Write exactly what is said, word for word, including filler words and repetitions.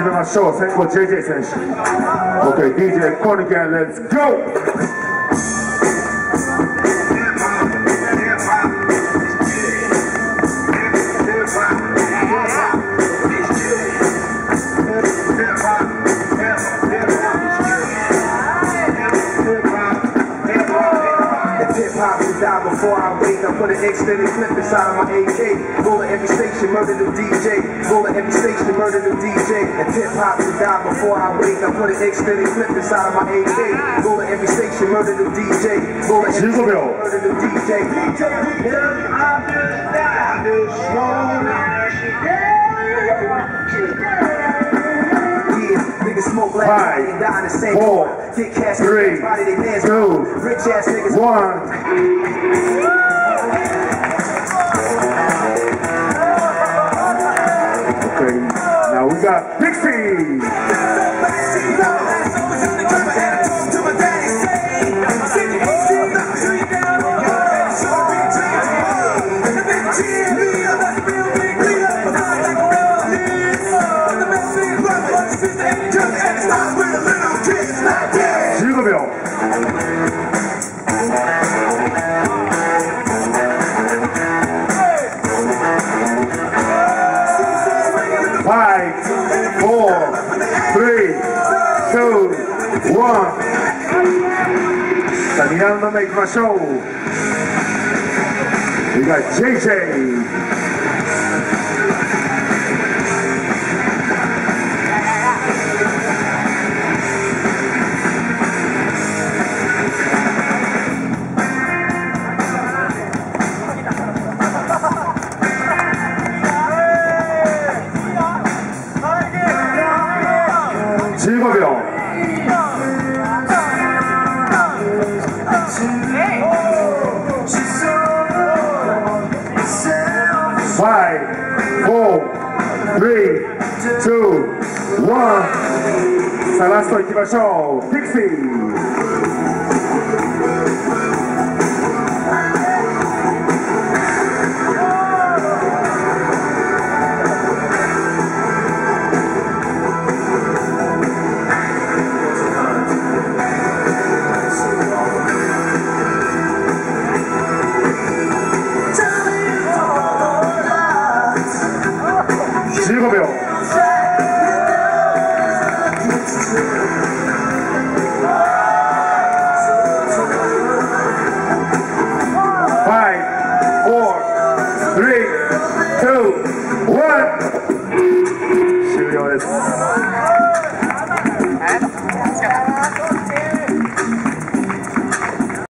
始めましょう。先行 ジェイジェイ 選手。OK、ディージェー コニキャン、レッツゴー。Before I wake, I put an extended clip inside of my A K. Roll at every station, murder the D J. Roll at every station, murder the D J. And hip hop will die before I wake. I put an extended clip inside of my A K. Roll at every station, murder the D J. Roll at every station, murder the D J. D J, I just died this morning. Smoke like five, die the same four, get cash, three, two, rich ass niggas, one. Okay, now we got Pixie. 십오秒。five, four, three, two, one。さあ、にラウンド目いきましょう。We got ジェイジェイ。じゅうごびょう。five, four, three, two, one。さあラストいきましょう。ピクシー。じゅうごびょう。five, four, three, two, one。終了です。